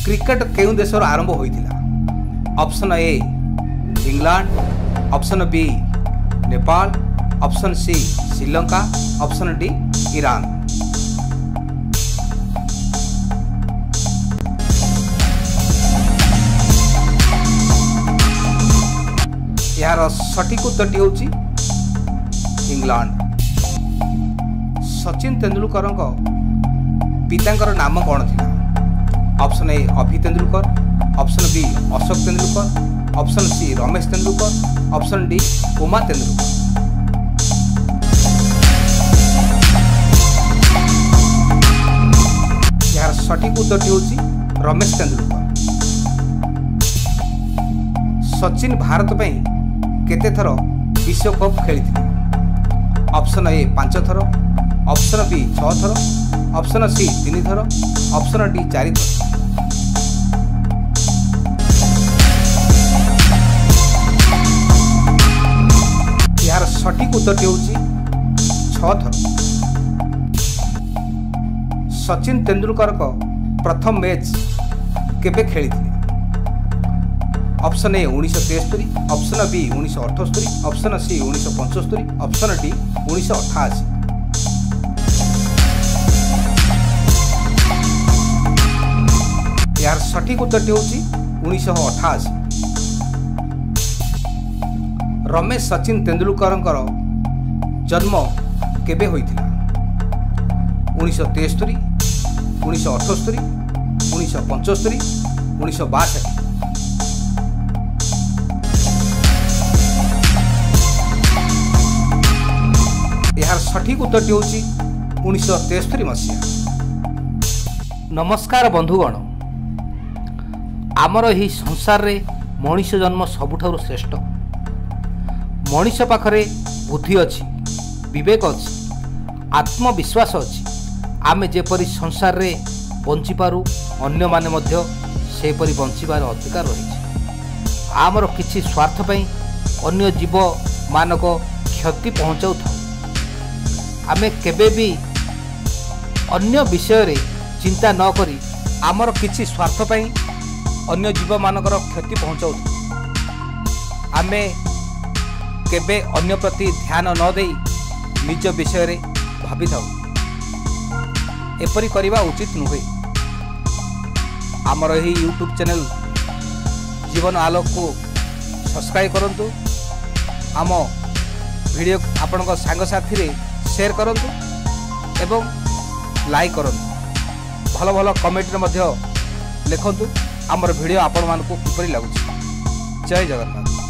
Cricket केउं देशर आरंभ होइतिला? Option A England, option B Nepal, option C Sri Lanka, option D Iran. यार सठिक उत्तर होची इंग्लैंड। सचिन तेंदुलकर पितांकर नाम कौन थिला? Option A Abhi Tendulkar, option B Ashok Tendulkar, option C Ramesh Tendulkar, option D Uma Tendulkar. यार सठिक उत्तर होची रमेश तेंदुलकर। सचिन भारत पई केते थर विश्व कप खेली? ऑप्शन ए 5 थर, ऑप्शन बी 6 थर, ऑप्शन सी 3 थर, ऑप्शन डी 4 थर। यार सठिक उत्तर होची 6 थर। सचिन तेंदुलकर को प्रथम मैच केबे खेली? Option A 1973, option B 1978, option C 1975, option D 1988। यार सठिक उत्तर होची 1988। रमेश सचिन तेंदुलकर जन्म केबे होइतिला? 1973, 1978, 1975, 1962। यार सठिक उत्तर होची 1973 मसीहा। नमस्कार बंधुगण, आमर ही संसार रे मनुष्य जन्म सबुठारु श्रेष्ठ। मनुष्य पाखरे बुद्धि अच्छी, विवेक अच्छी, आत्मविश्वास अच्छी। आमे जेपरी संसार रे बंची पारू, अन्य माने मध्य सेपरी बंचिबार अधिकार रही। आमर किछि स्वार्थ पई अन्य जीव मानक क्षति पहुँचाऊ था। आमे केबे भी अन्य विषय रे चिंता न करी आमर किछि स्वार्थ पई अन्य जीव मानकर क्षति पहुँचाऊ। आमे केबे अन्य प्रति ध्यान न देई निज विषय रे भाबी थाउ। एपरी करिबा उचित नुहे। आमर ही यूट्यूब चैनल जीवन आलोक को सब्सक्राइब करंतु। आम वीडियो आपनका सांग साथी रे शेयर करंतु एवं लाइक करंतु। भल भल कमेंट रे मध्य लिखंतु आमर वीडियो आपण मानकु किपरि लागुछि। जय जगन्नाथ।